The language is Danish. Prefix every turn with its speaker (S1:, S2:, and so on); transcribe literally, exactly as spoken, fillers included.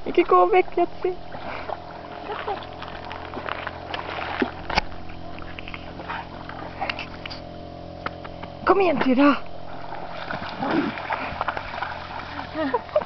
S1: I kan gå væk, Yatzy. Kom igen til dig.